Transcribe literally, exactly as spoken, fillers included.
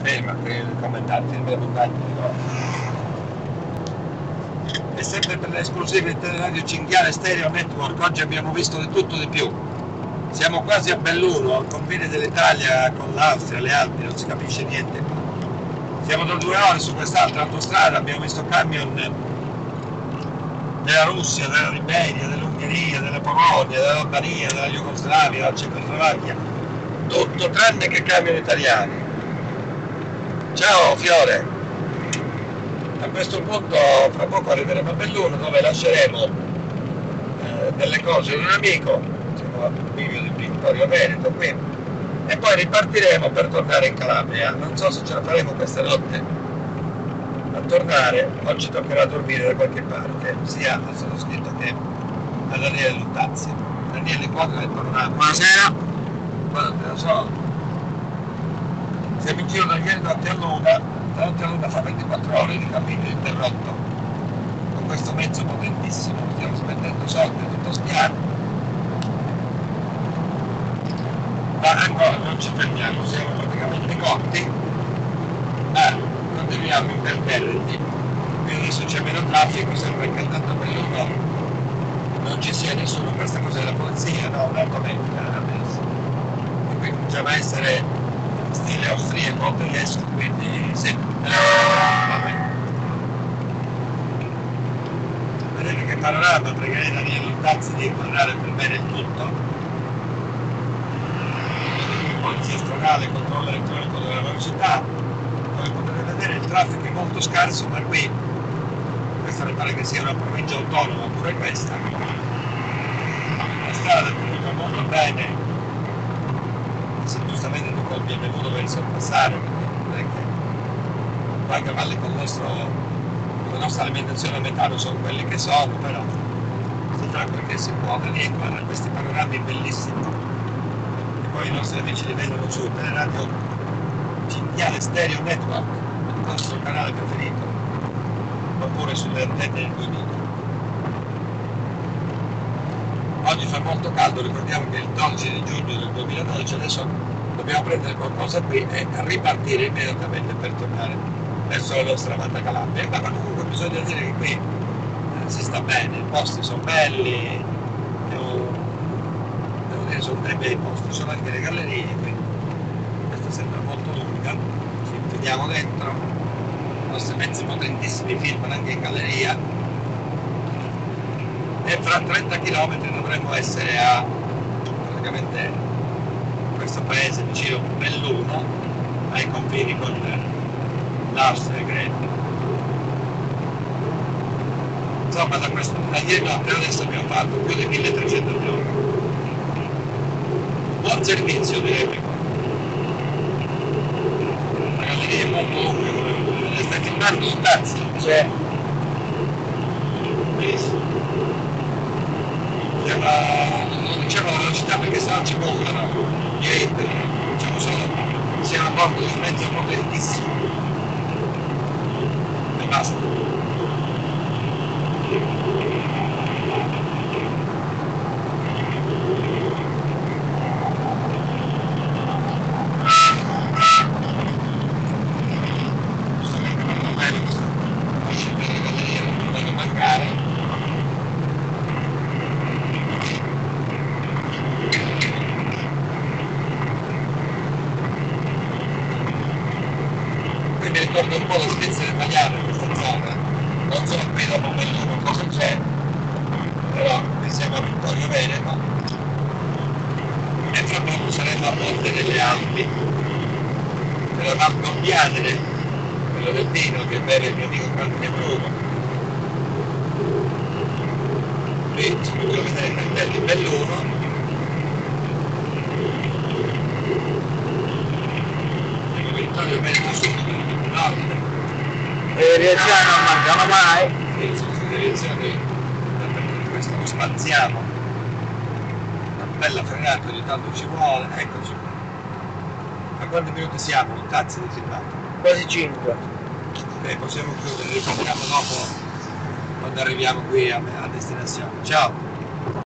Eh, ma come tanti è sempre per le esclusive di Teleradio Cinghiale Stereo Network. Oggi abbiamo visto di tutto di più. Siamo quasi a Belluno, al confine dell'Italia con l'Austria, le Alpi, non si capisce niente. Siamo da due ore su quest'altra autostrada, abbiamo visto camion della Russia, della Liberia, dell'Ungheria, della Polonia, dell'Albania, della Jugoslavia, della Cecoslovacchia, tutto tranne che camion italiani. Ciao Fiore! A questo punto fra poco arriveremo a Belluno, dove lasceremo eh, delle cose di un amico, siamo al bivio di Vittorio Veneto qui, e poi ripartiremo per tornare in Calabria. Non so se ce la faremo questa notte a tornare, o ci toccherà dormire da qualche parte, sia al sottoscritto che a Daniele Luttazzi. Daniele Quadro è tornato. Buonasera! Guarda, te lo so, siamo in giro da ieri notte a Luna. La notte a Luna fa ventiquattro ore di cammino interrotto con questo mezzo potentissimo, stiamo spendendo soldi a tutto spiano, ma ancora non ci fermiamo, siamo praticamente cotti, ma continuiamo imperterriti. Qui adesso c'è meno traffico, sembra che tanto a Belluno non ci sia nessuno. Questa cosa della polizia, no, un'automatica adesso, e qui cominciava a essere stile austriaco o tedesco, quindi sì, vabbè. Vedete che panorama, pregherei Daniele Luttazzi di inquadrare per bene il tutto. Polizia stradale, controllo elettronico della velocità. Come potete vedere il traffico è molto scarso, ma qui questa mi pare che sia una provincia autonoma pure questa. La strada è tenuta molto bene. Se giustamente tu col B M W dovevi sorpassare, non è che poi a cavalli con, il nostro, con la nostra alimentazione a metano sono quelli che sono, però si fa quel che si può. E guarda questi panorami bellissimi, e poi i nostri amici li vedono su Teleradio Cinghiale Stereo Network, il nostro canale preferito, oppure sulle antenne del duemila. Oggi fa molto caldo, ricordiamo che è il dodici di giugno del duemiladodici, adesso dobbiamo prendere qualcosa qui e ripartire immediatamente per tornare verso la nostra amata Calabria. Ma comunque bisogna dire che qui eh, si sta bene, i posti sono belli, devo, devo dire sono dei bei posti, sono anche le gallerie, quindi questa sembra molto lunga, ci infiliamo dentro, i nostri mezzi potentissimi filmano anche in galleria. E fra trenta chilometri dovremmo essere a praticamente questo paese vicino a Belluno, ai confini con l'Austria e Grecia. Insomma, da questo da ieri adesso abbiamo fatto più di milletrecento chilometri. Buon servizio, direi. La galleria è molto lunga, come stai filmando su Tazzi? C'è. Benissimo. Non diciamo la velocità perché sennò ci volano, niente, diciamo solo siamo a bordo di un mezzo potentissimo e basta. Questo che è bello, questo uscire dalla galleria non mi voglio mancare. Mi ricordo un po' la Svizzera italiana in questa zona, non so qui dopo Belluno cosa c'è, però qui siamo a Vittorio Veneto e fra poco saremo a Monte delle Alpi, nella Val Gobbiadene, quello del vino che beve il mio amico Cantone Bruno. Qui ci potete vedere il cartello di Belluno. Vittorio Veneto Sud. Le direzioni non mancano mai. Sì, sono le direzioni, perché questo lo spaziamo. Una bella frenata ogni tanto ci vuole, eccoci qua. A quanti minuti siamo? Un cazzo di filmato? Quasi cinque. Ok, possiamo chiudere, riprendiamo dopo quando arriviamo qui a, a destinazione. Ciao!